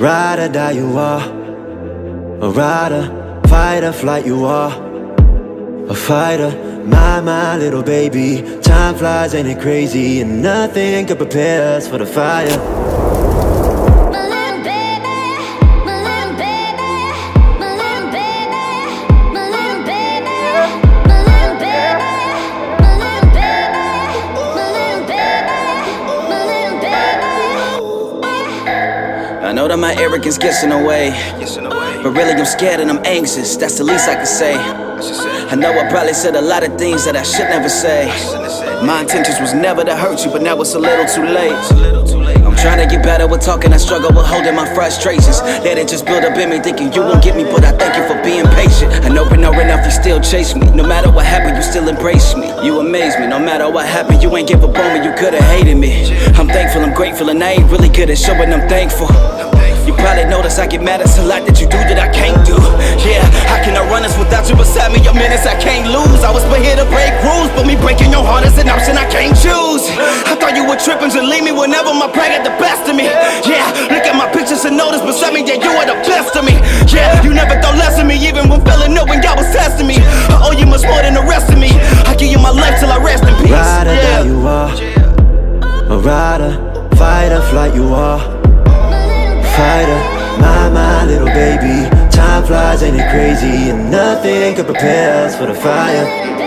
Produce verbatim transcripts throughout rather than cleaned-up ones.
Ride or die you are, a rider, fight or flight you are, a fighter. My, my little baby, time flies, ain't it crazy? And nothing could prepare us for the fire. I know that my arrogance gets in the way, but really I'm scared and I'm anxious, that's the least I can say. I know I probably said a lot of things that I should never say. My intentions was never to hurt you, but now it's a little too late. I'm trying to get better with talking, I struggle with holding my frustrations. Let it just build up in me, thinking you won't get me, but I thank you for being patient. I know enough enough you still chase me. No matter what happened, you still embrace me. You amaze me, no matter what happened, you ain't give up on me, you could've hated me. I'm thankful, I'm grateful, and I ain't really good at showing I'm thankful. You probably notice I get mad, it's a lot that you do that I can't do. Yeah, how can I run this without you beside me? Your minutes I can't lose. I was put here to break rules, but me breaking your heart is an option I can't choose. I thought you were tripping to leave me whenever my pride got the best of me. Yeah, look at my pictures and notice beside me, yeah, you are the best of me. Yeah, you never thought less of me, even when feeling no, when God was testing me. I owe you much more than the rest of me. I give you my life till I rest in peace. Ride or yeah. die you are, a rider, fight or flight you are, fighter. My, my little baby, time flies, ain't it crazy? And nothing could prepare us for the fire.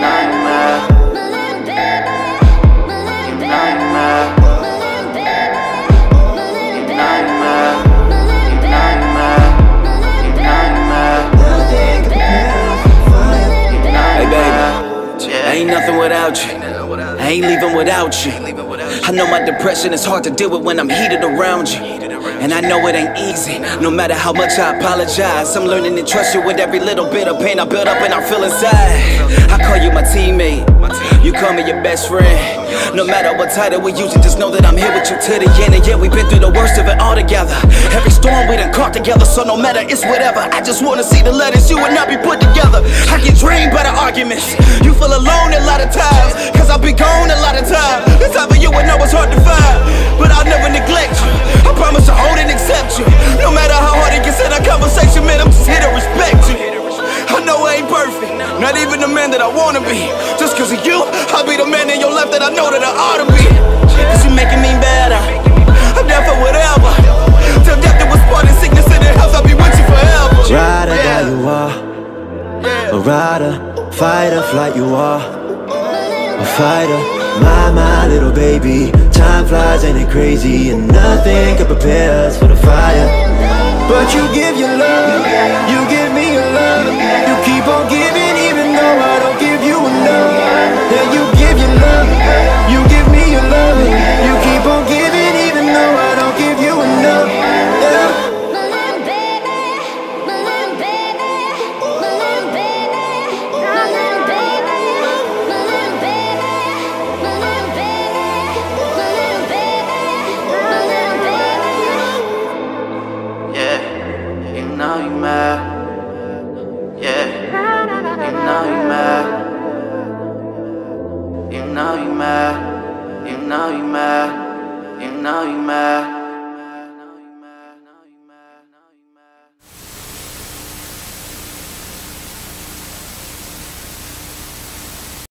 Hey baby, I ain't nothing without you. I ain't leaving without you. I know my depression is hard to deal with when I'm heated around you. And I know it ain't easy, no matter how much I apologize. I'm learning to trust you with every little bit of pain I build up and I feel inside. I call you my teammate, you call me your best friend. No matter what title we using, just know that I'm here with you to the end. And yeah, we've been through the worst of it all together. Every storm we done caught together, so no matter, it's whatever. I just wanna see the letters you and I be put together. I get drained by the arguments, you feel alone a lot of times, cause I'll be gone a lot of times. It's time for you and I was hard to find, but I'll never neglect you. I promise to hold and accept you. No matter how hard it gets in our conversation, man, I'm just here to respect you. I know I ain't perfect, not even the man that I wanna be. Just cause of you, I'll be the man in your life that I know that I ought to be. Cause you making me better, I'm down for whatever. Till death do us part, in sickness in the house, I'll be with you forever. Ride or die you are, a rider, fight or flight you are, a fighter. My, my little baby, time flies, ain't it crazy? And nothing could prepare us for the fire. But you give your love, you give me your love. You keep on giving even though I don't give you enough. Yeah, you give your love, you give me your love. You keep on giving even though I don't give you enough. Yeah. Yeah, you know you mad.